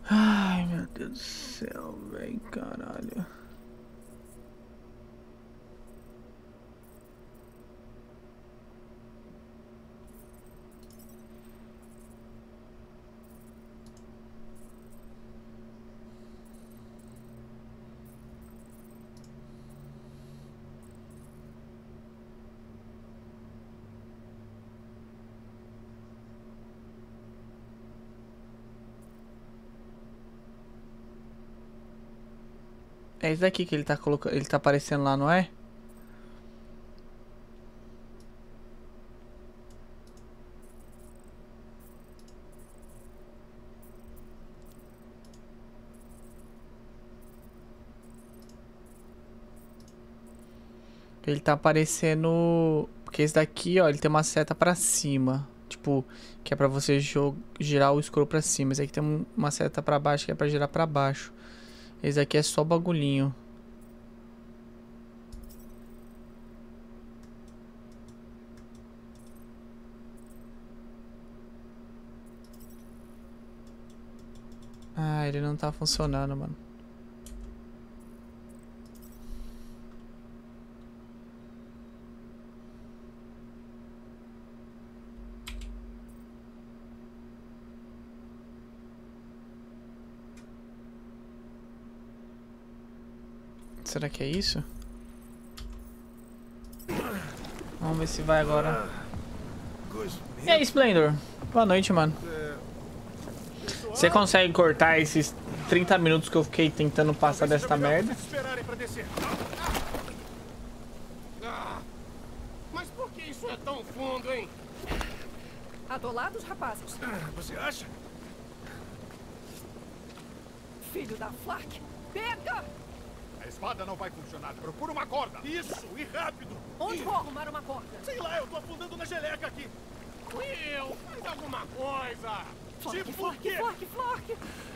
Ai, meu Deus do céu, velho, caralho. É esse daqui que ele tá colocando, ele tá aparecendo lá, não é? Ele tá aparecendo, porque esse daqui, ó, ele tem uma seta pra cima, tipo, que é pra você girar o scroll pra cima. Esse aqui tem uma seta pra baixo, que é pra girar pra baixo. Esse aqui é só bagulhinho. Ah, ele não tá funcionando, mano. Será que é isso? Vamos ver se vai agora. E aí, Splendor? Boa noite, mano. Você consegue cortar esses 30 minutos que eu fiquei tentando passar desta merda? Mas por que isso é tão fundo, hein? Atolados, rapazes. Você acha? Filho da Flark, pega! A espada não vai funcionar. Procura uma corda. Isso, e rápido. Onde vou arrumar uma corda? Sei lá, eu tô afundando na geleca aqui. Will, faz alguma coisa. Flark, Tipo Flark, o quê? Flark, Flark!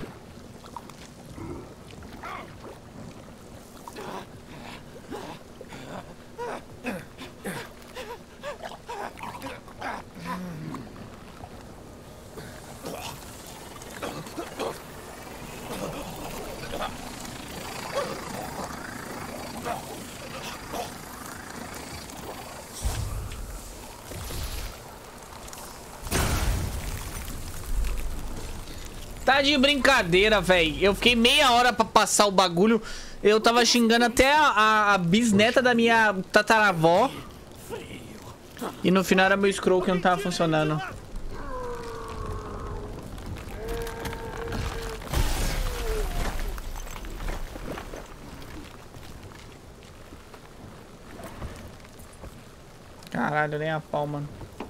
Tá de brincadeira, velho. Eu fiquei meia hora pra passar o bagulho. Eu tava xingando até a bisneta da minha tataravó. E no final era meu scroll que não tava funcionando. Caralho, nem a pau, mano.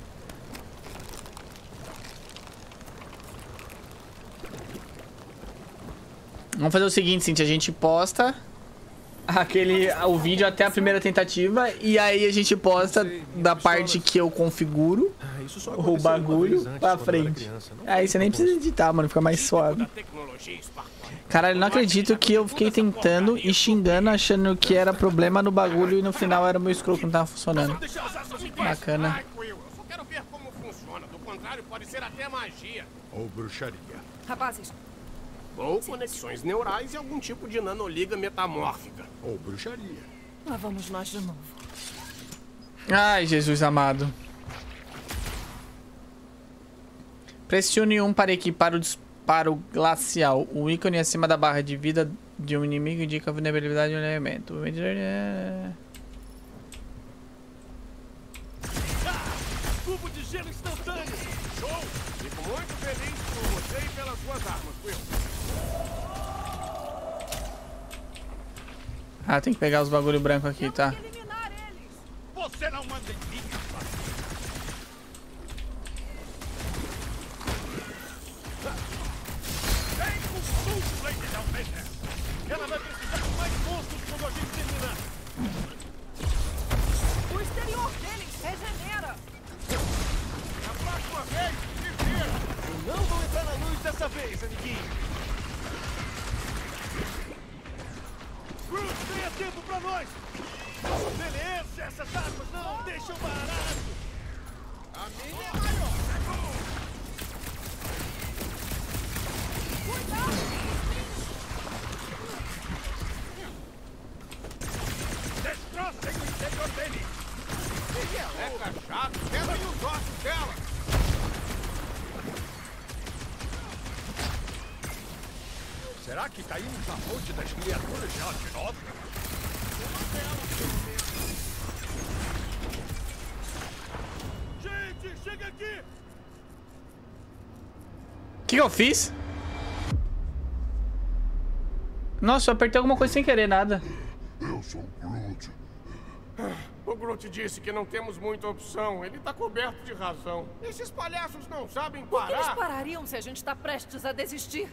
Vamos fazer o seguinte, Cintia, a gente posta o vídeo até a primeira tentativa e aí a gente posta da parte que eu configuro o bagulho pra frente. Aí você nem precisa editar, mano, fica mais suave. Caralho, não acredito que eu fiquei tentando e xingando, achando que era problema no bagulho e no final era o meu scroll que não tava funcionando. Bacana. Eu só quero ver como funciona. Do contrário, pode ser até magia. Ou bruxaria. Rapazes, Ou conexões neurais e algum tipo de nanoliga metamórfica. Ou bruxaria. lá vamos nós de novo. Ai, Jesus amado. Pressione 1 para equipar o disparo glacial. O ícone acima da barra de vida de um inimigo indica a vulnerabilidade de um elemento. Cubo de gelo instantâneo. Show! Fico muito feliz por você e pelas suas armas, Will. Ah, tem que pegar os bagulho branco aqui, tá? Eliminar eles! Você não manda em mim, rapaz. Vem com tudo, Lady Hellbender. Ela vai precisar de mais monstros quando a gente terminar. O exterior deles regenera! Na próxima vez, se vira. Eu não vou entrar na luz dessa vez, amiguinho. Bruce, tenha tempo pra nós! Beleza, essas armas não deixam barato! A minha é maior! Cuidado! Será que caímos na fonte das criaturas já de novo? Gente, chega aqui! O que eu fiz? Nossa, eu apertei alguma coisa sem querer, nada. Eu sou o Groot. O Groot disse que não temos muita opção. Ele tá coberto de razão. Esses palhaços não sabem Por que eles parar. parariam se a gente está prestes a desistir?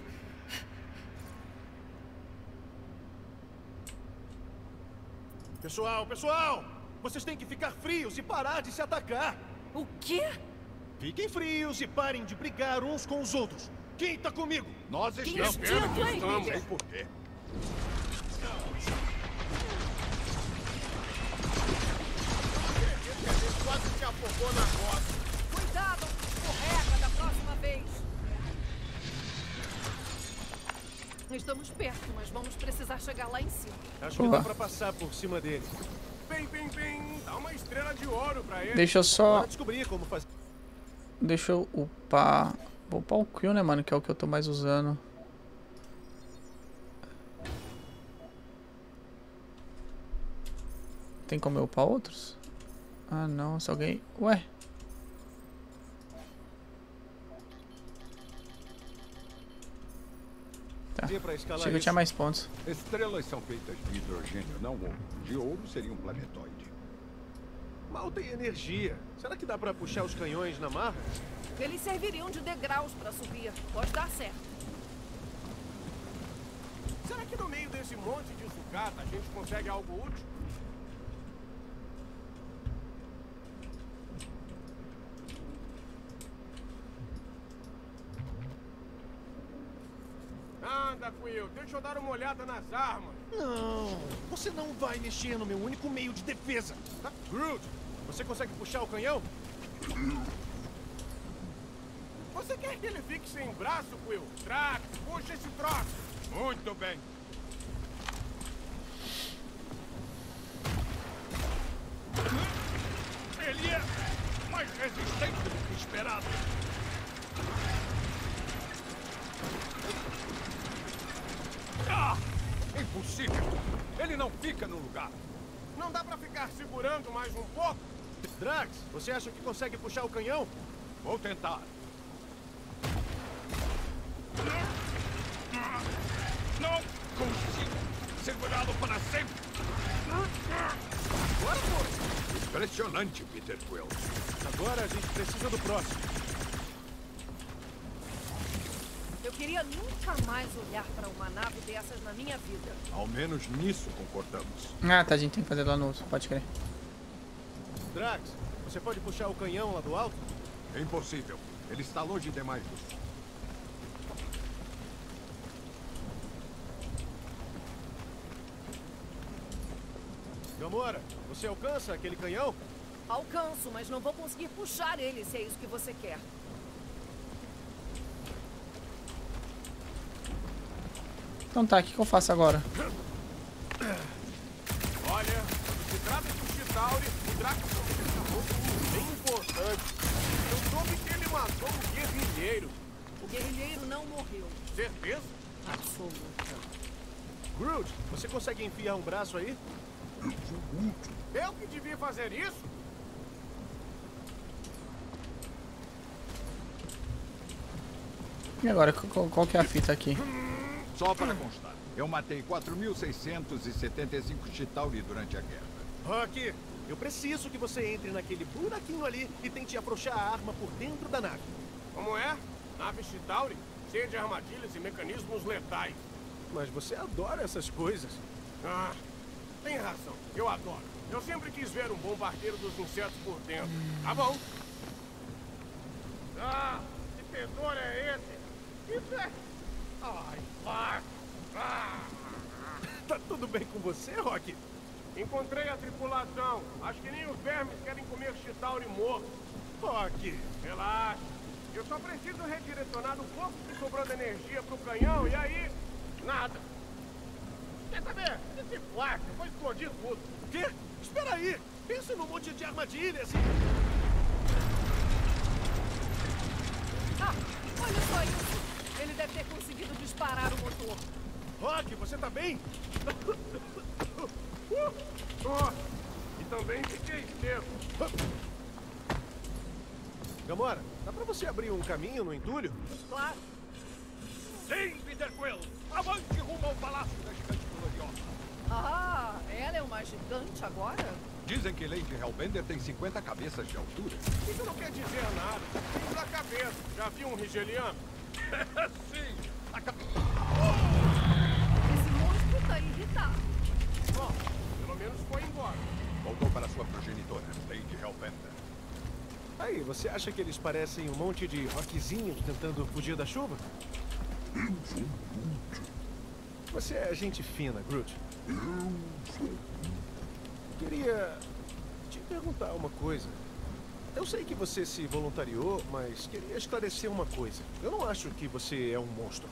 Pessoal! Vocês têm que ficar frios e parar de se atacar. O quê? Fiquem frios e parem de brigar uns com os outros. Quem tá comigo? Nós Que estamos. instinto, hein, Estamos. Peter? Por quê? Ele quase se afogou na roça. Cuidado, escorrega da próxima vez. Estamos perto, mas vamos precisar chegar lá em cima. Acho que dá pra passar por cima dele. Bem. Dá uma estrela de ouro pra ele. Deixa eu só... Bora descobrir como fazer. Deixa eu upar... Vou upar o Quill, né, mano? Que é o que eu tô mais usando. Tem como eu upar outros? Ah, não. Se alguém... Ué? Tá. Pra escalar Achei que eu tinha mais pontos. Estrelas são feitas de hidrogênio, não ouro. De ouro seria um planetoide. Mal tem energia. Será que dá pra puxar os canhões na marra? Eles serviriam de degraus para subir. Pode dar certo. Será que no meio desse monte de sucata a gente consegue algo útil? Anda, Quill, deixa eu dar uma olhada nas armas. Não, você não vai mexer no meu único meio de defesa. Tá? Groot, você consegue puxar o canhão? Você quer que ele fique sem braço, Quill? Drax, puxa esse troço. Muito bem. Ele é mais resistente do que esperado. Ah! Impossível! Ele não fica no lugar. Não dá pra ficar segurando mais um pouco? Drax, você acha que consegue puxar o canhão? Vou tentar. Não consigo segurá-lo para sempre. Agora foi. Impressionante, Peter Quill. Agora a gente precisa do próximo. Eu queria nunca mais olhar para uma nave dessas na minha vida. Ao menos nisso concordamos. Ah, tá. A gente tem que fazer lá no outro. Pode crer. Drax, você pode puxar o canhão lá do alto? É impossível. Ele está longe demais do sul. Gamora, você alcança aquele canhão? Alcanço, mas não vou conseguir puxar ele se é isso que você quer. Então tá. O que eu faço agora? Olha, se trata do Chitauri, o Drax chamou um bem importante. Eu soube que ele matou um guerrilheiro. O guerrilheiro não morreu. Certeza? Absoluta. Groot, você consegue enfiar um braço aí? Eu sou Groot. Eu que devia fazer isso? E agora? Qual que é a fita aqui? Só para constar, eu matei 4.675 Chitauri durante a guerra. Rock, eu preciso que você entre naquele buraquinho ali e tente afrouxar a arma por dentro da nave. Como é? Nave Chitauri? Cheia de armadilhas e mecanismos letais. Mas você adora essas coisas. Ah, tem razão. Eu adoro. Eu sempre quis ver um bombardeiro dos insetos por dentro. Tá bom. Ah, que fedor é esse? Isso é... Ai, vai. Tá tudo bem com você, Rock? Encontrei a tripulação. Acho que nem os vermes querem comer Chitauri morto. Rock, relaxa. Eu só preciso redirecionar o pouco que sobrou de energia pro canhão e aí... Nada. Quer saber? Esse placa foi explodir tudo. O quê? Espera aí. Pensa num monte de armadilhas e... Ah, olha só isso. Ele deve ter conseguido disparar o motor. Rock, você tá bem? E também fiquei seco. Gamora, dá pra você abrir um caminho no entulho? Claro. Sim, Peter Quill! Avante rumo ao Palácio da Gigante Gloriosa. Ah, ela é uma gigante agora? Dizem que Lady Hellbender tem 50 cabeças de altura. Isso não quer dizer nada. Fiz a cabeça. Já viu um rigeliano? Sim! Esse monstro tá irritado. Bom, pelo menos foi embora. Voltou para sua progenitora, Lady Hellbender. Aí, você acha que eles parecem um monte de roquezinhos tentando fugir da chuva? Você é gente fina, Groot. Queria te perguntar uma coisa. Eu sei que você se voluntariou, mas queria esclarecer uma coisa. Eu não acho que você é um monstro.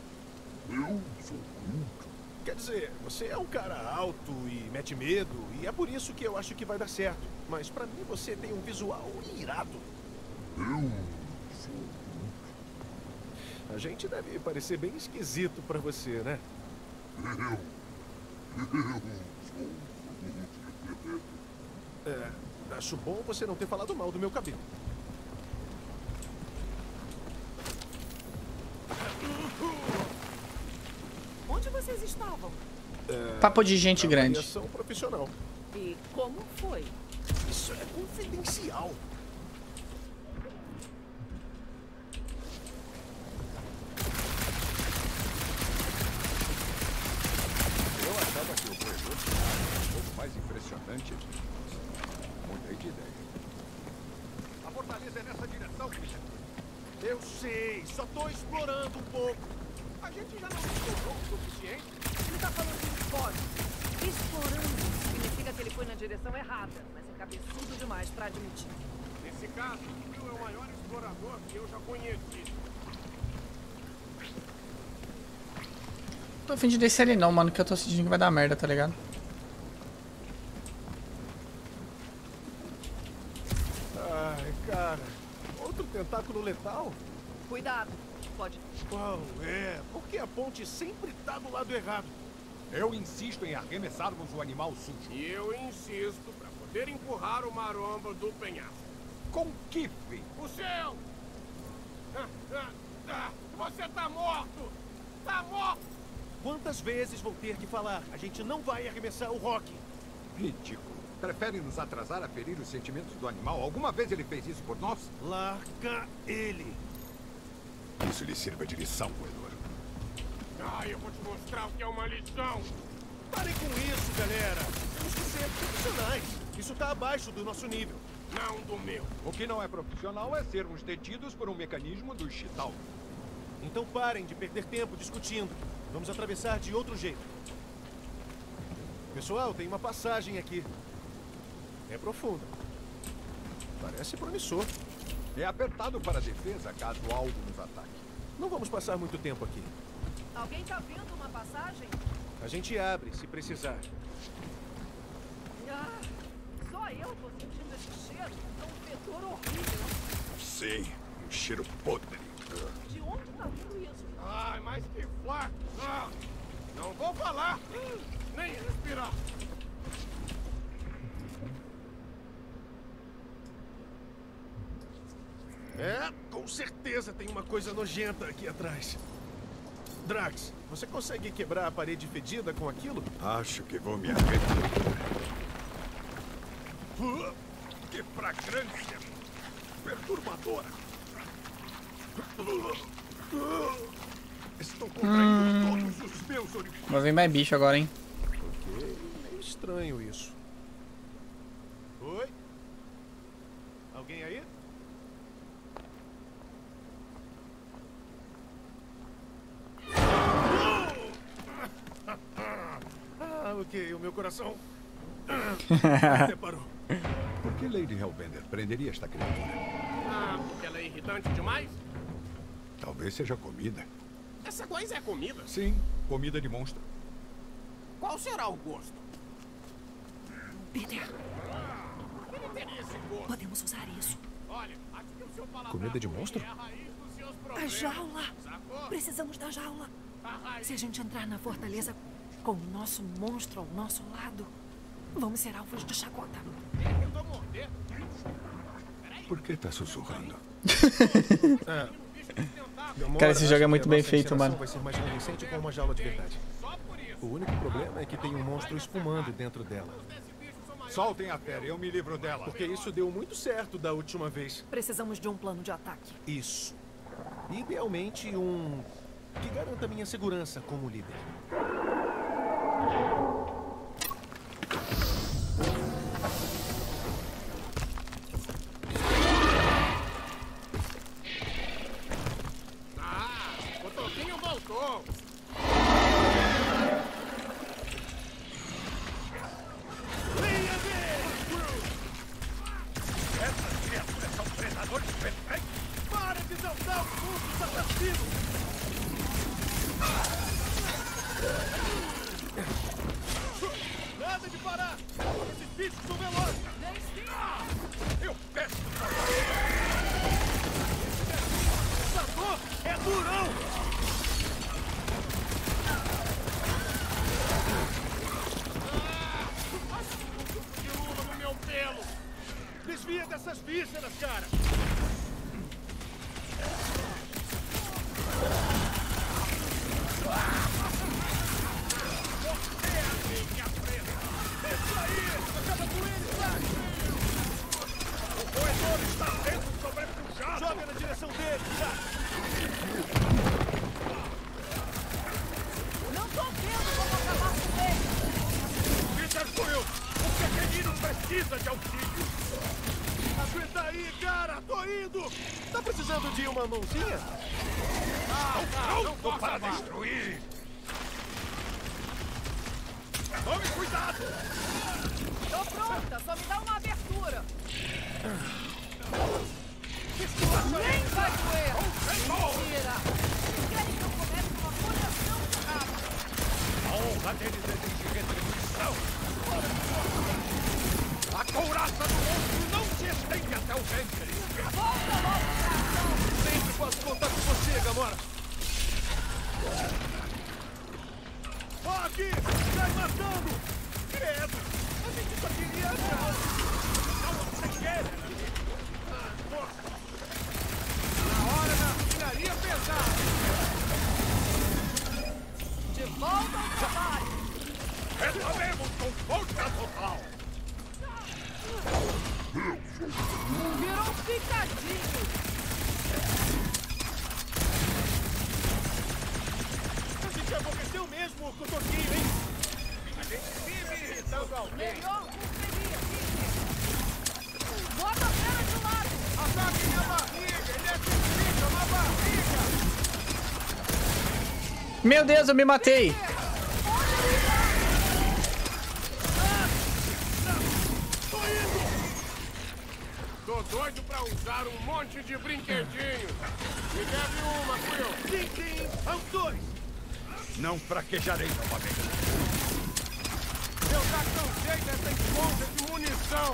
Quer dizer, você é um cara alto e mete medo, e é por isso que eu acho que vai dar certo. Mas pra mim você tem um visual irado. A gente deve parecer bem esquisito pra você, né? Acho bom você não ter falado mal do meu cabelo. Onde vocês estavam? Papo de gente grande. Avaliação profissional. E como foi? Isso é confidencial. Eu achava que o corredor seria um pouco mais impressionante. Mudei de ideia. A fortaleza é nessa direção, Peter. Eu sei, só tô explorando um pouco. A gente já não explorou o suficiente. Ele tá falando de esporte. Explorando significa que ele foi na direção errada, mas é cabeçudo demais pra admitir. Nesse caso, o Phil é o maior explorador que eu já conheci. Tô a fim de descer ele não, mano, que eu tô sentindo que vai dar merda, tá ligado? Ai, cara. Outro tentáculo letal? Cuidado, pode. Qual é? Por que a ponte sempre tá do lado errado? Eu insisto em arremessarmos o animal sujo. E eu insisto pra poder empurrar o maromba do penhasco. Com que fim? O seu! Você tá morto! Tá morto! Quantas vezes vou ter que falar? A gente não vai arremessar o Rock. Ridículo. Prefere nos atrasar a ferir os sentimentos do animal? Alguma vez ele fez isso por nós? Larga ele! Isso lhe sirva de lição, Edward. Eu vou te mostrar o que é uma lição! Parem com isso, galera! Temos que ser profissionais. Isso tá abaixo do nosso nível. Não do meu. O que não é profissional é sermos detidos por um mecanismo do Chitauri. Então parem de perder tempo discutindo. Vamos atravessar de outro jeito. Pessoal, tem uma passagem aqui. É profunda. Parece promissor. É apertado para a defesa caso algo nos ataque. Não vamos passar muito tempo aqui. Alguém tá vendo uma passagem? A gente abre, se precisar. Ah, só eu tô sentindo esse cheiro. É um fedor horrível. Sim, um cheiro podre. De onde tá vindo isso? Ai, mas que flaco! Não vou falar! Nem respirar! Com certeza tem uma coisa nojenta aqui atrás. Drax, você consegue quebrar a parede fedida com aquilo? Acho que vou me arrepender. Que fragrância perturbadora. Estou contraindo todos os meus orifícios. Vai vir mais bicho agora, hein? Ok, meio estranho isso. Oi? Alguém aí? Ok, o meu coração até parou. Por que Lady Hellbender prenderia esta criatura? Porque ela é irritante demais? Talvez seja comida. Essa coisa é comida? Sim, comida de monstro. Qual será o gosto? Peter, Ele teria esse gosto. podemos usar isso. Olha, acho que o seu paladar Comida de monstro? é a raiz dos seus A problemas. jaula. Sacou? Precisamos da jaula. Se a gente entrar na fortaleza com o nosso monstro ao nosso lado, vamos ser alvos de chacota. Por que tá sussurrando? Cara, esse jogo é muito bem feito, mano. Vai ser mais convincente com uma jaula de verdade. O único problema é que tem um monstro espumando dentro dela. Soltem a fera, eu me livro dela. Porque isso deu muito certo da última vez. Precisamos de um plano de ataque. Isso. Idealmente um que garanta minha segurança como líder. O Toquinho voltou. Essas criaturas são predadores perfeitos. Para de saltar os monstros assassinos! Nada de parar! Esses bichos são velozes! Eu peço. Essa dor é durão! De lula no meu pelo. Desvia dessas vísceras, cara! O roedor está sendo sobrepujado. Joga na direção dele, já! Não tô vendo como acabar com ele. Peter Quill, o pequenino precisa de auxílio. Aguenta aí, cara! Tô indo! Tá precisando de uma mãozinha? Pronto para destruir. Tome cuidado. Tô pronta, só me dá uma abertura. Nem vai doer. Mentira. Eles querem que eu comece uma coração de rabo. A honra deles exige retribuição. A couraça do monstro não se estende até o ventre. Volta logo pra ação. Sempre posso contar com você, Gamora! Ó, aqui! Sai matando! Credo! A gente só queria achar! Não você quer. Força. Na hora da artilharia pesada. De volta ao trabalho. Retomemos com força total. Virou um picadinho. A gente aborreceu mesmo com o Toquinho, hein? A gente vive irritando alguém. Melhor conferir, Peter. Bota a fera de lado. Ataque minha barriga. Ele necessita uma barriga. Meu Deus, eu me matei. Tô doido pra usar um monte de brinquedinho. Me deve uma, Quill. Sim, sim! Aos dois! Não fraquejarei novamente. Eu já cansei dessa esponja de munição.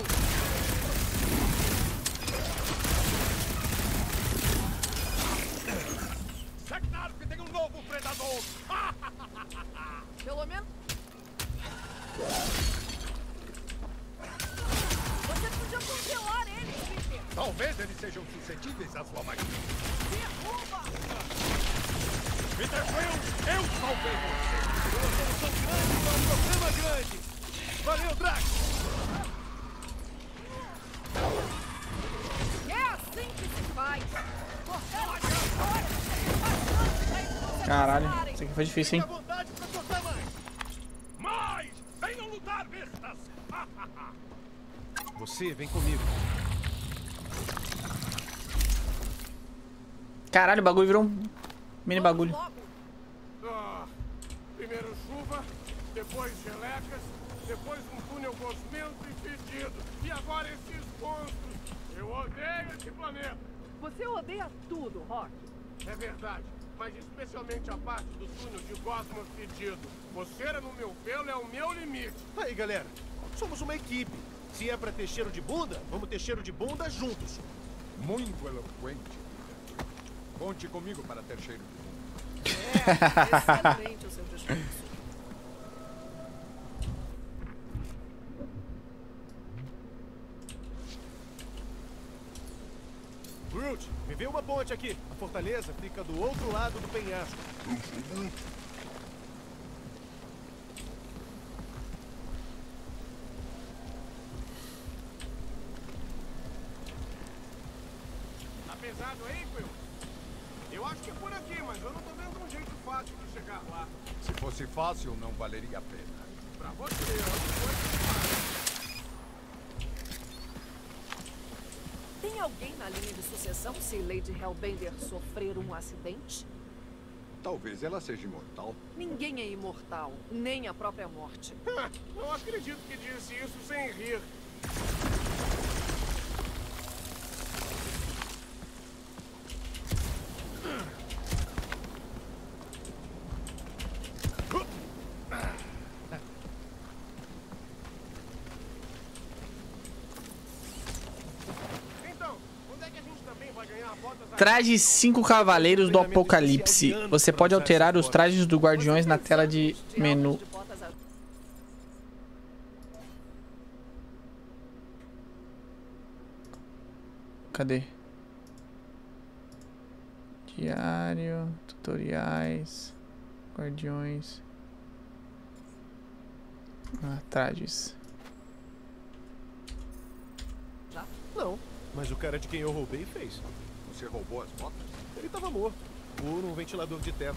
Sagnarf tem um novo predador. Pelo menos... Você podia congelar eles, Peter. Talvez eles sejam suscetíveis à sua magia. Derruba. Peter Quill, eu salvei você. Uma solução grande para um problema grande! Valeu, Drax! É assim que se faz. Cortando as histórias. Bastante pra eles não se Caralho, aproximarem. isso aqui foi difícil, Fica à hein? vontade pra cortar mais! Mas, venham lutar, bestas. Você vem comigo. Caralho, o bagulho virou um mini bagulho. Logo. Primeiro chuva, depois gelecas, depois um túnel gosmento e fedido. E agora esses monstros. Eu odeio esse planeta. Você odeia tudo, Rock. É verdade, mas especialmente a parte do túnel de gosma fedido. Coceira no meu pelo é o meu limite. Aí, galera, somos uma equipe. Se é pra ter cheiro de bunda, vamos ter cheiro de bunda juntos. Muito eloquente. Conte comigo para ter cheiro de mundo. É, Excelente o seu discurso. Groot, me vê uma ponte aqui. A fortaleza fica do outro lado do penhasco. Tá pesado aí, Quill? Eu acho que é por aqui, mas eu não tô vendo um jeito fácil de chegar lá. Se fosse fácil, não valeria a pena. Pra você, eu Tem alguém na linha de sucessão se Lady Hellbender sofrer um acidente? Talvez ela seja imortal. Ninguém é imortal, nem a própria morte. não acredito que disse isso sem rir. Traje 5 Cavaleiros do Apocalipse. Você pode alterar os trajes dos Guardiões na tela de menu. Cadê? Diário, tutoriais, Guardiões. Trajes. Não, mas o cara de quem eu roubei fez. Você roubou as botas? Ele tava morto, ou num ventilador de teto.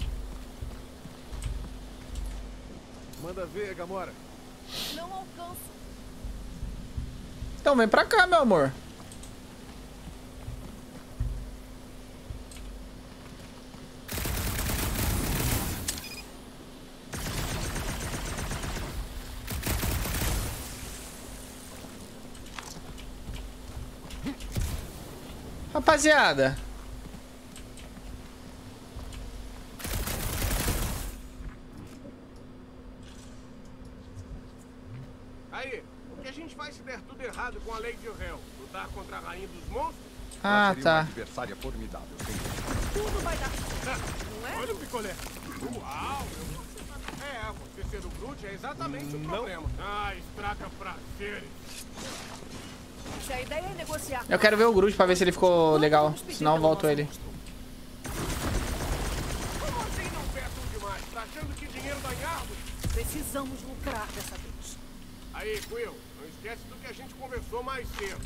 Manda ver, Gamora. Não alcanço. Então vem pra cá, meu amor. Rapaziada. Aí, o que a gente faz se der tudo errado com a Lady Hell? Lutar contra a rainha dos monstros? Ah, Ela seria tá. uma adversária formidável. Tudo vai dar certo, não é? Olha o picolé. Uau, você ser o Groot é exatamente o problema. Ah, estraga prazeres. Se a ideia é negociar. Eu quero ver o Groot pra ver se ele ficou legal. Senão eu volto ele. Como assim não perto demais? Tá achando que dinheiro dá em árvore? Precisamos lucrar dessa vez. Aí, Quill, não esquece do que a gente conversou mais cedo.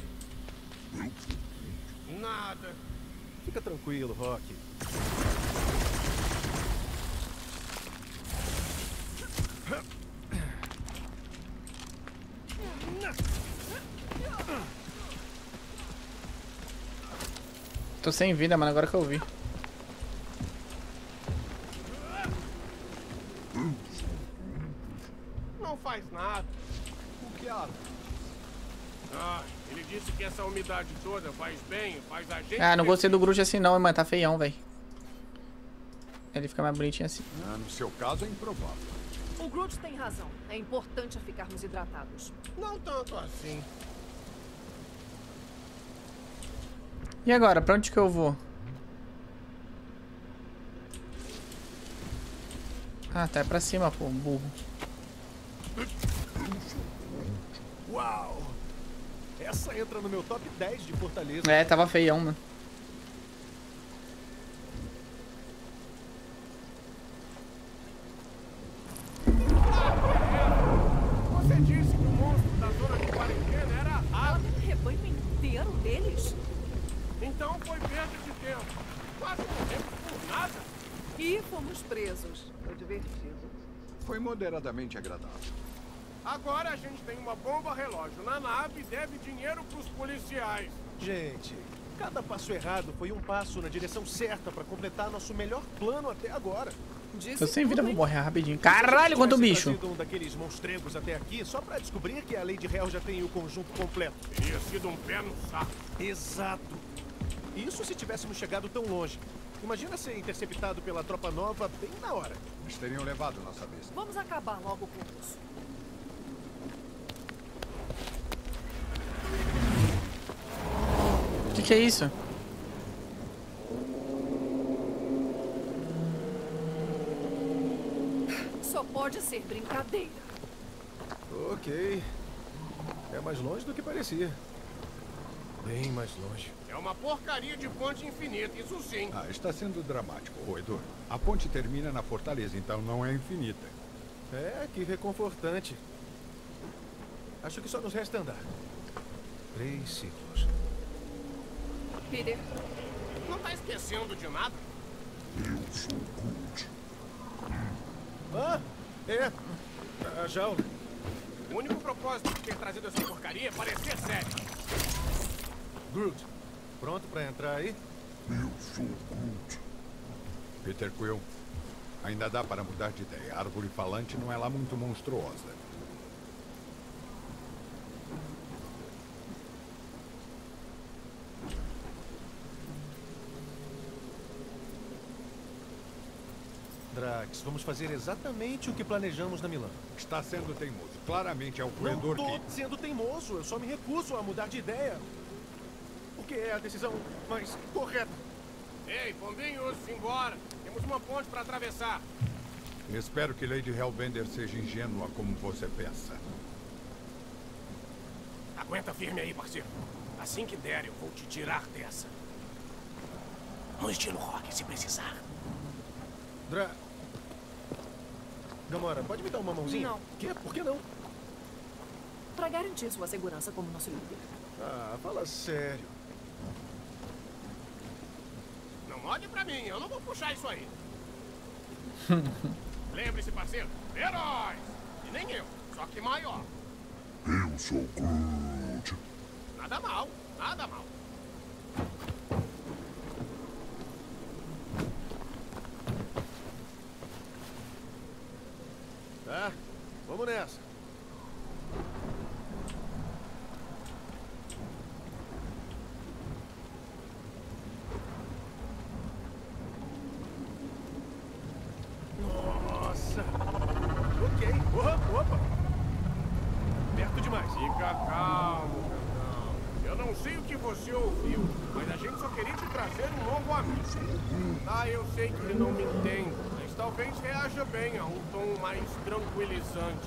Nada. Fica tranquilo, Rock. Tô sem vida, mano, agora que eu vi. Não faz nada. O que há? Ah, ele disse que essa umidade toda faz bem, faz a gente... Ah, não gostei do Groot assim não, mano. Tá feião, velho. Ele fica mais bonitinho assim. Ah, no seu caso é improvável. O Groot tem razão. É importante ficarmos hidratados. Não tanto assim. E agora, pra onde que eu vou? Ah, tá, é pra cima, pô, burro. Uau! Essa entra no meu top 10 de Fortaleza. É, tava feião, mano. Você disse que o monstro da zona de quarentena era Ela raro. tem um rebanho inteiro deles. Então foi perda de tempo. Quase morremos por nada. E fomos presos. Foi divertido. Foi moderadamente agradável. Agora a gente tem uma bomba relógio na nave e deve dinheiro pros policiais. Gente, cada passo errado foi um passo na direção certa pra completar nosso melhor plano até agora. Tô sem vida, vou morrer rapidinho. Caralho, quanto bicho! Tivesse trazido um daqueles monstregos até aqui só pra descobrir que a Lady Hell já tem o conjunto completo. Teria sido um pé no saco. Exato. Isso se tivéssemos chegado tão longe. Imagina ser interceptado pela tropa nova bem na hora. Eles teriam levado nossa besta. Vamos acabar logo com isso. O que é isso? só pode ser brincadeira. Ok. É mais longe do que parecia. Bem mais longe. É uma porcaria de ponte infinita, isso sim. Ah, está sendo dramático, roedor. A ponte termina na fortaleza, então não é infinita. É, que reconfortante. Acho que só nos resta andar. 3 ciclos. Peter, Não tá esquecendo de nada? Ah, é. A jaula. O único propósito de ter trazido essa porcaria é parecer sério. Groot, pronto pra entrar aí? Peter Quill, ainda dá para mudar de ideia. A árvore falante não é lá muito monstruosa. Drax, vamos fazer exatamente o que planejamos na Milano. Está sendo teimoso. Claramente é o Não roedor tô que... sendo teimoso, eu só me recuso a mudar de ideia. Porque é a decisão mais correta. Ei, pombinhos, embora. Temos uma ponte para atravessar. Espero que Lady Hellbender seja ingênua como você pensa. Aguenta firme aí, parceiro. Assim que der, eu vou te tirar dessa. No estilo rock, se precisar. Gamora, pode me dar uma mãozinha? Não. Quê? Por que não? pra garantir sua segurança como nosso líder. Ah, fala sério. Não olhe pra mim, eu não vou puxar isso aí. Lembre-se, parceiro, heróis! E nem eu, só que maior. Eu sou Groot. Nada mal, nada mal. Tá, vamos nessa. Nossa. Ok. Opa. Perto demais. Fica calmo, Cantão. Eu não sei o que você ouviu, mas a gente só queria te trazer um novo amigo. Ah, eu sei que ele não me entende, mas talvez reaja bem a um tom mais tranquilizante.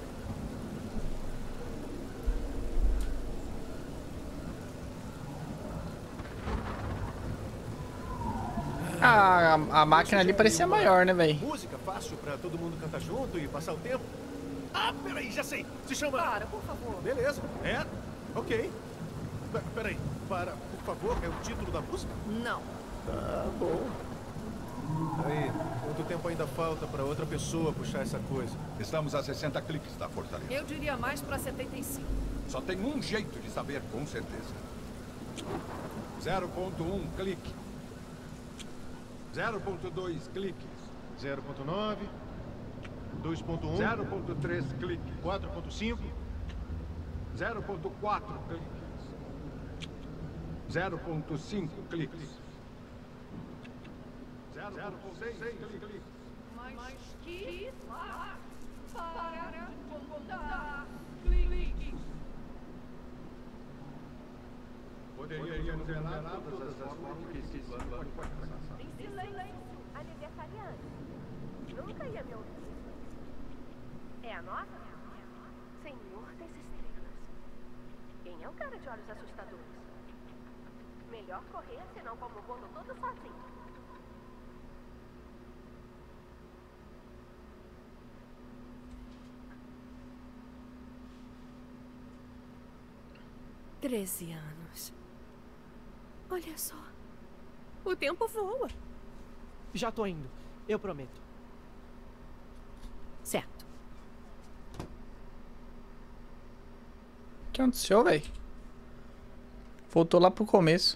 A máquina ali parecia maior, né, velho? Música fácil pra todo mundo cantar junto e passar o tempo. Ah, peraí, já sei. Se chama... Para, por favor. Beleza. É? Ok. Peraí. Para, por favor, é o título da música? Não. Tá bom. Aí, quanto tempo ainda falta pra outra pessoa puxar essa coisa? Estamos a 60 cliques da fortaleza. Eu diria mais pra 75. Só tem um jeito de saber com certeza. 0.1 clique. 0.2 cliques. 0.9, 2.1, 0.3 cliques. 4.5, 0.4 cliques. 0.5 cliques. 0.6 cliques. Mas que lá para contar cliques. Poderíamos zerar todas as formas que esse plano pode passar. Em silêncio, aniversariante. Nunca ia me ouvir. É a nova? Senhor das Estrelas. Quem é o cara de olhos assustadores? Melhor correr, senão como o bolo todo sozinho. Treze anos. Olha só. O tempo voa. Já tô indo. Eu prometo. Certo. O que aconteceu, velho? Voltou lá pro começo.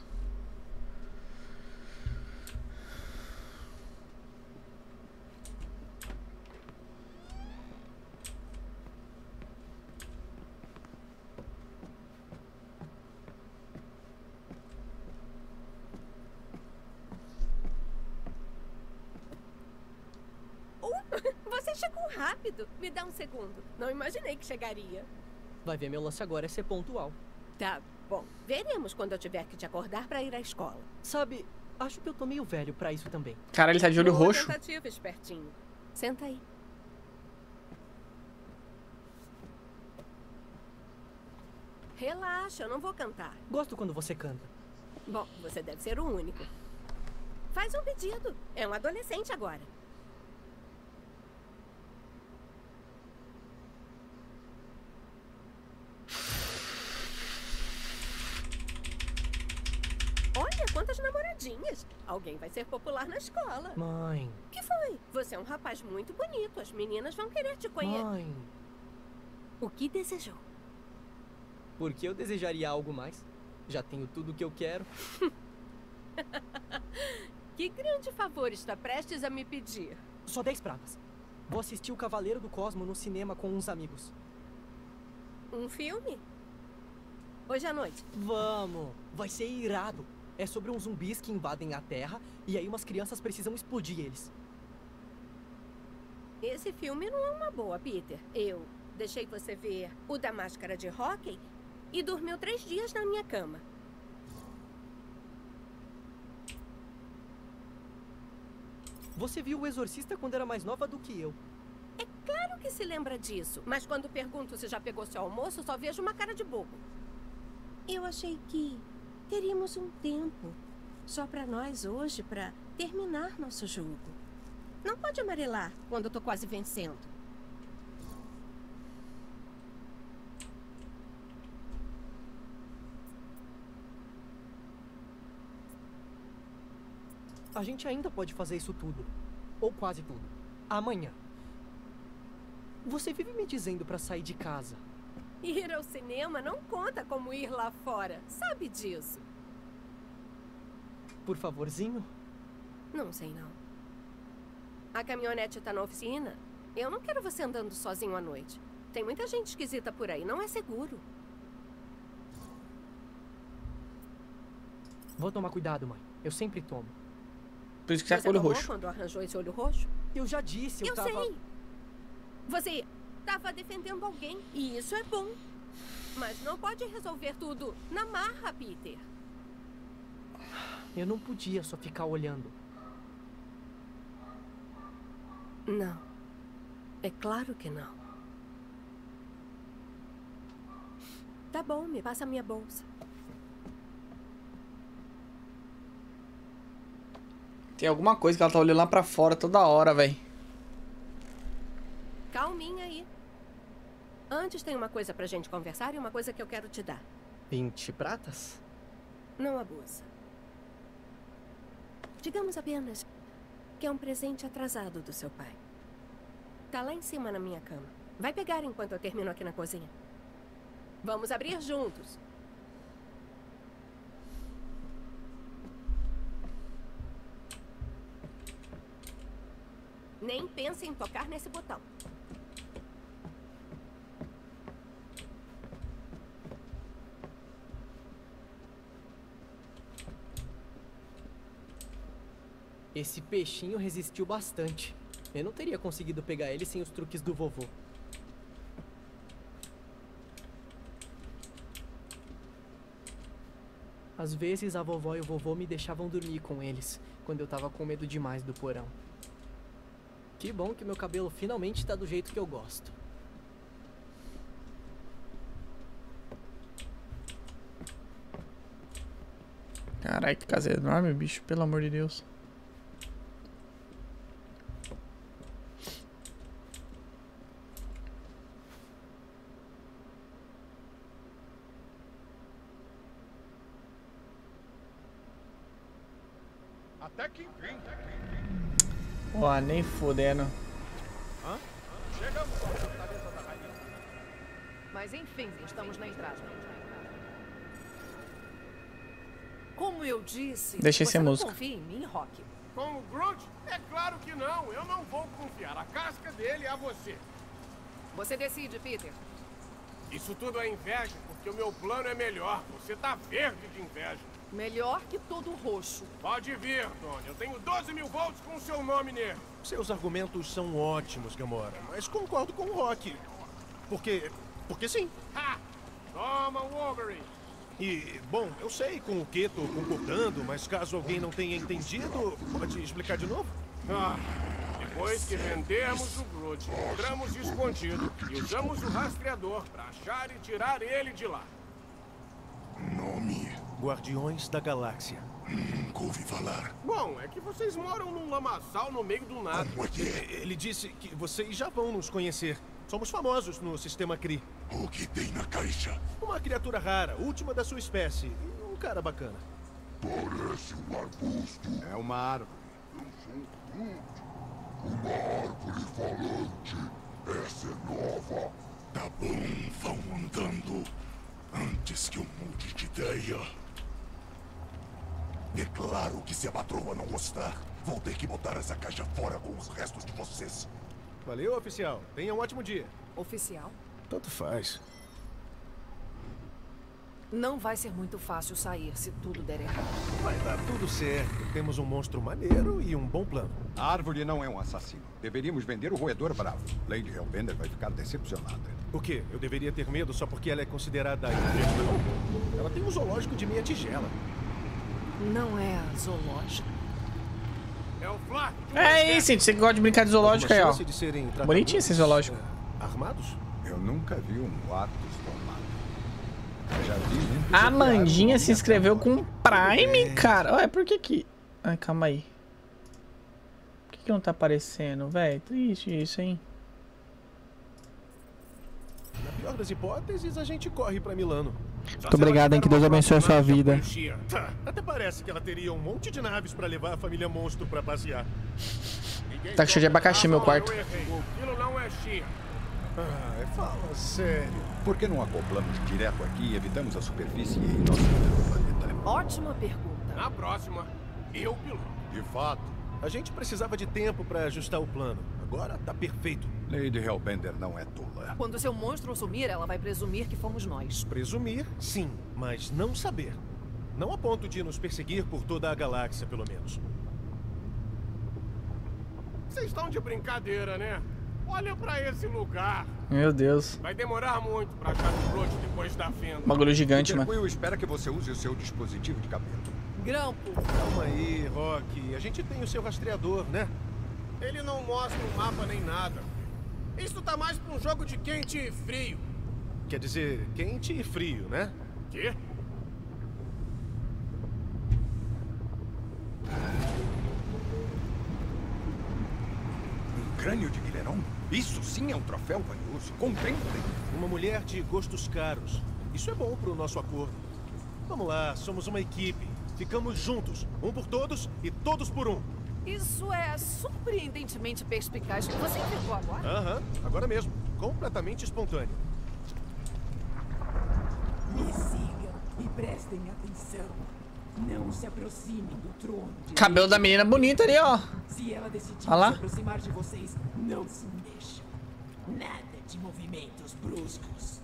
Você chegou rápido. Me dá um segundo. Não imaginei que chegaria. Vai ver, meu lance agora é ser pontual. Tá bom. Veremos quando eu tiver que te acordar pra ir à escola. Sabe, acho que eu tô meio velho pra isso também. Cara, ele tá de olho Boa roxo. tentativa, espertinho. Senta aí. Relaxa, eu não vou cantar. Gosto quando você canta. Bom, você deve ser o único. Faz um pedido. É um adolescente agora. Olha, quantas namoradinhas. Alguém vai ser popular na escola. Mãe. O que foi? Você é um rapaz muito bonito. As meninas vão querer te conhecer. Mãe. O que desejou? Por que eu desejaria algo mais? Já tenho tudo o que eu quero. Que grande favor está prestes a me pedir? Só 10 pratas. Vou assistir o Cavaleiro do Cosmo no cinema com uns amigos. Um filme? Hoje à noite? Vamos! Vai ser irado. É sobre uns zumbis que invadem a Terra e aí umas crianças precisam explodir eles. Esse filme não é uma boa, Peter. Eu deixei você ver o da máscara de hóquei e dormiu 3 dias na minha cama. Você viu o Exorcista quando era mais nova do que eu. É claro que se lembra disso. Mas quando pergunto se já pegou seu almoço, só vejo uma cara de bobo. Eu achei que teríamos um tempo só pra nós hoje pra terminar nosso jogo. Não pode amarelar quando eu tô quase vencendo. A gente ainda pode fazer isso tudo. Ou quase tudo. Amanhã. Você vive me dizendo pra sair de casa. Ir ao cinema não conta como ir lá fora. Sabe disso? Por favorzinho? Não sei não. A caminhonete tá na oficina. Eu não quero você andando sozinho à noite. Tem muita gente esquisita por aí. Não é seguro. Vou tomar cuidado, mãe. Eu sempre tomo. Por isso que você tá com o olho roxo. Quando arranjou esse olho roxo? Eu já disse, eu tava... sei. Você tava defendendo alguém. E isso é bom. Mas não pode resolver tudo na marra, Peter. Eu não podia só ficar olhando. Não. É claro que não. Tá bom, me passa a minha bolsa. Tem alguma coisa que ela tá olhando lá pra fora toda hora, velho. Calminha aí. Antes tem uma coisa pra gente conversar e uma coisa que eu quero te dar. 20 pratas? Não abusa. Digamos apenas que é um presente atrasado do seu pai. Tá lá em cima na minha cama. Vai pegar enquanto eu termino aqui na cozinha. Vamos abrir juntos. Nem pense em tocar nesse botão. Esse peixinho resistiu bastante. Eu não teria conseguido pegar ele sem os truques do vovô. Às vezes a vovó e o vovô me deixavam dormir com eles, quando eu tava com medo demais do porão. Que bom que meu cabelo finalmente tá do jeito que eu gosto. Caralho, que casa enorme, bicho. Pelo amor de Deus. Até que enfim. Ó, nem fodendo. Hã? Chegamos à fortaleza da rainha. Mas enfim, estamos na entrada. Como eu disse, Deixa você essa não música. confia em mim, Rock? Com o Groot? É claro que não. Eu não vou confiar a casca dele a você. Você decide, Peter. Isso tudo é inveja, porque o meu plano é melhor. Você tá verde de inveja. Melhor que todo roxo. Pode vir, Tony. Eu tenho 12 mil volts com o seu nome nele. Seus argumentos são ótimos, Gamora, mas concordo com o Rock. Porque sim. Ha! Toma, Wolverine. E, bom, eu sei com o que tô concordando, mas caso alguém não tenha entendido, pode explicar de novo? Depois que vendemos o Groot, entramos escondido e usamos o rastreador para achar e tirar ele de lá. nome? Guardiões da Galáxia. Nunca ouvi falar. Bom, é que vocês moram num lamaçal no meio do nada. Como é que é? Ele disse que vocês já vão nos conhecer. Somos famosos no sistema Kree. O que tem na caixa? Uma criatura rara, última da sua espécie. E um cara bacana. Parece um arbusto. É uma árvore. Eu sou Groot. Uma árvore falante. Essa é nova. Tá bom, vão andando. Antes que eu mude de ideia. É claro que se a patroa não gostar, vou ter que botar essa caixa fora com os restos de vocês. Valeu, oficial. Tenha um ótimo dia. Oficial? Tanto faz. Não vai ser muito fácil sair se tudo der errado. Vai dar tudo certo. Temos um monstro maneiro e um bom plano. A árvore não é um assassino. Deveríamos vender o roedor bravo. Lady Hellbender vai ficar decepcionada. O quê? Eu deveria ter medo só porque ela é considerada infernal? Ela tem um zoológico de meia tigela. Não é a zoológica. É o Flak. É isso, você que gosta de brincar de zoológico aí, ó. De serem tratados, Bonitinho esse zoológico. Armados? Eu nunca vi um Atos tomado. Já vi um A Amandinha se inscreveu com Prime, cara. Ué, por que que... Ai, calma aí. Por que não tá aparecendo, velho? Triste isso, hein? Na pior das hipóteses, a gente corre pra Milano. Muito obrigado, hein? Que Deus abençoe a sua vida. Tá, até parece que ela teria um monte de naves pra levar a família monstro pra passear. Tá cheio de abacaxi meu quarto. O quilo não é chia. Fala sério. Por que não acoplamos direto aqui e evitamos a superfície em nosso planeta? Ótima pergunta. Na próxima, eu piloto. De fato. A gente precisava de tempo pra ajustar o plano. Agora tá perfeito. Lady Hellbender não é tola. Quando seu monstro sumir, ela vai presumir que fomos nós. Presumir, sim, mas não saber. Não a ponto de nos perseguir por toda a galáxia, pelo menos. Vocês estão de brincadeira, né? Olha pra esse lugar. Meu Deus. Vai demorar muito pra achar o Groot depois da fenda. Bagulho gigante, Peter mano. Quill espera que você use o seu dispositivo de cabelo. Grampo. Calma aí, Rock. A gente tem o seu rastreador, né? Ele não mostra um mapa nem nada. Isso tá mais pra um jogo de quente e frio. Quer dizer, quente e frio, né? Quê? Um crânio de Guilherão? Isso sim é um troféu valioso. Contemplem. Uma mulher de gostos caros. Isso é bom pro nosso acordo. Vamos lá, somos uma equipe. Ficamos juntos. Um por todos e todos por um. Isso é surpreendentemente perspicaz. Você inventou agora? Aham, agora mesmo. Completamente espontâneo. Me sigam e prestem atenção. Não se aproximem do trono. Cabelo da menina bonita ali, ó. Se ela decidir se Olha lá. aproximar de vocês, não se mexam. Nada de movimentos bruscos.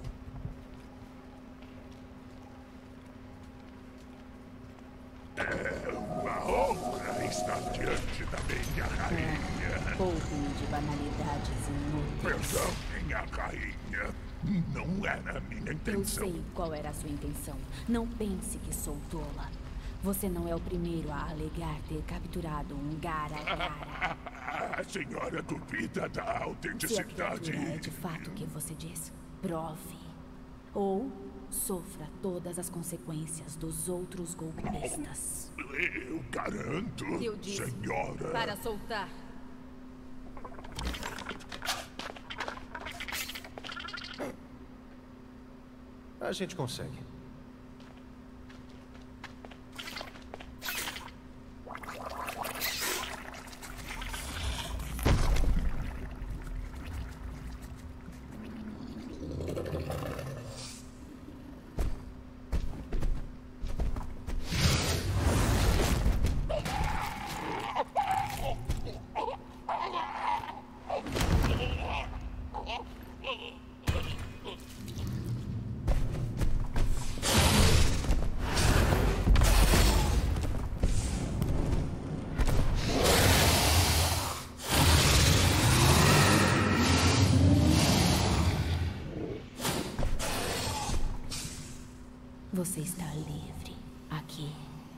Uma honra estar diante da minha rainha. Poupem de banalidades inúteis. Perdão, minha rainha. Não era a minha Eu intenção. sei qual era a sua intenção. Não pense que sou tola. Você não é o primeiro a alegar ter capturado um Gara-Gara. A senhora duvida da Se a autenticidade. criatura é de fato o que você diz, prove. Ou sofra todas as consequências dos outros golpistas. Eu garanto, Eu disse. senhora. Para soltar. A gente consegue. Você está livre aqui.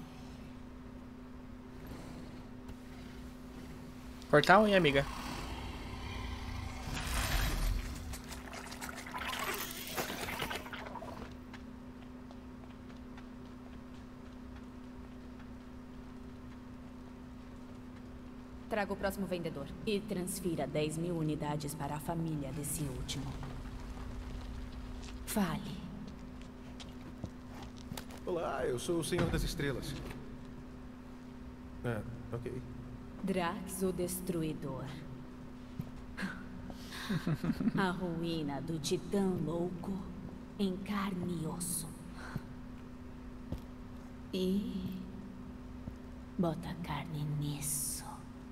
Cortar a unha, amiga. Traga o próximo vendedor. E transfira 10.000 unidades para a família desse último. Fale. Olá, eu sou o Senhor das Estrelas. Ok. Drax, o Destruidor. A ruína do Titã Louco em carne e osso. E... bota carne nisso.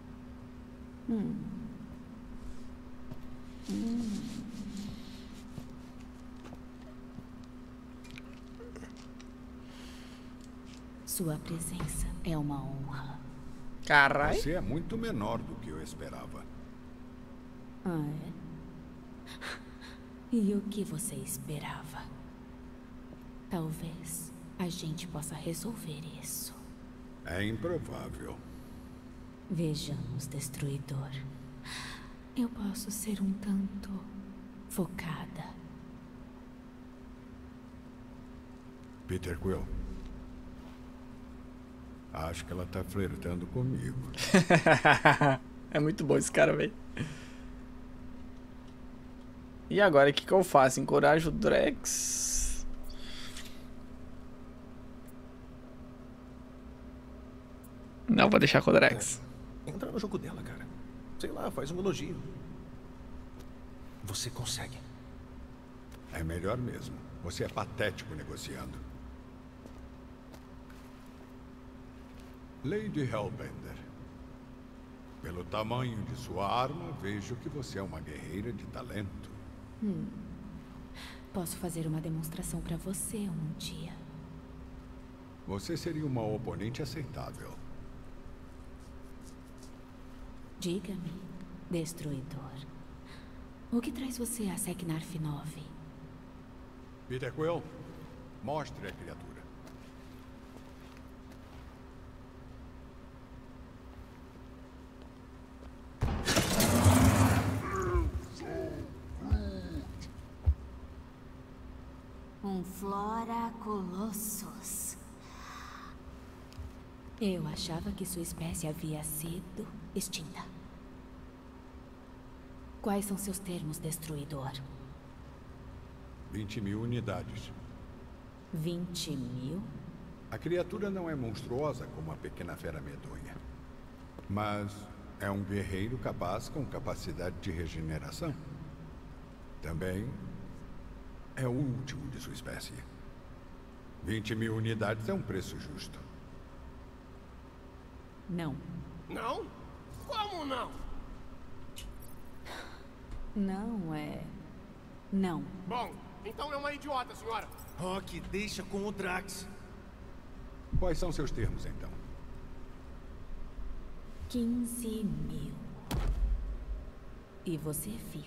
Sua presença é uma honra. Caralho. Você é muito menor do que eu esperava. Ah, é? E o que você esperava? Talvez a gente possa resolver isso. É improvável. Vejamos, Destruidor. Eu posso ser um tanto focada. Peter Quill. Acho que ela tá flertando comigo. É muito bom esse cara, velho. E agora, o que eu faço? Encorajo o Drax? Não, vou deixar com o Drax. Entra no jogo dela, cara. Sei lá, faz um elogio. Você consegue. É melhor mesmo. Você é patético negociando. Lady Hellbender. Pelo tamanho de sua arma, vejo que você é uma guerreira de talento. Posso fazer uma demonstração para você um dia. Você seria uma oponente aceitável. Diga-me, Destruidor. O que traz você a Seknarf 9? Peter Quill, mostre a criatura. Um Flora Colossus. Eu achava que sua espécie havia sido extinta. Quais são seus termos, Destruidor? 20.000 unidades. 20.000? A criatura não é monstruosa como a pequena fera medonha. Mas é um guerreiro capaz com capacidade de regeneração. Também é o último de sua espécie. 20.000 unidades é um preço justo. Não. Não? Como não? Não é... Não. Bom, então é uma idiota, senhora. Rock, deixa com o Drax. Quais são seus termos, então? 15.000. E você fica.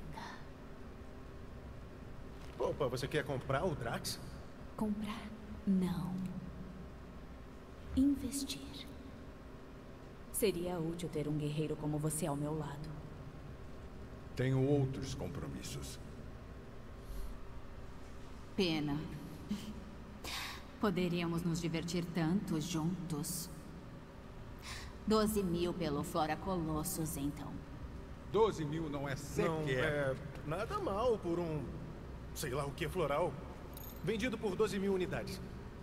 Opa, você quer comprar o Drax? Comprar? Não. Investir. Seria útil ter um guerreiro como você ao meu lado. Tenho outros compromissos. Pena. Poderíamos nos divertir tanto juntos. 12.000 pelo Flora Colossus, então. 12.000 não é sequer... Não é nada mal por um... sei lá o que floral. Vendido por 12.000 unidades.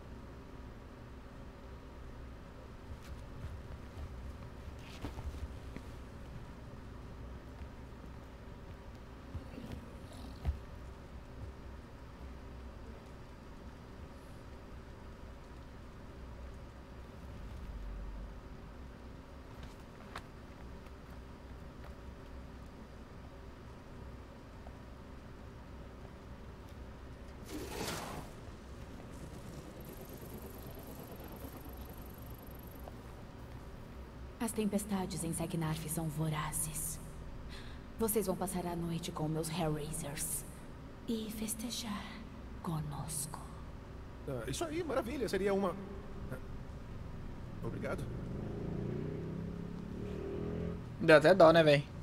As tempestades em Seknarf são vorazes. Vocês vão passar a noite com meus Hellraisers e festejar conosco. Isso aí, maravilha. Seria uma... Obrigado. Deu até dó, né, velho?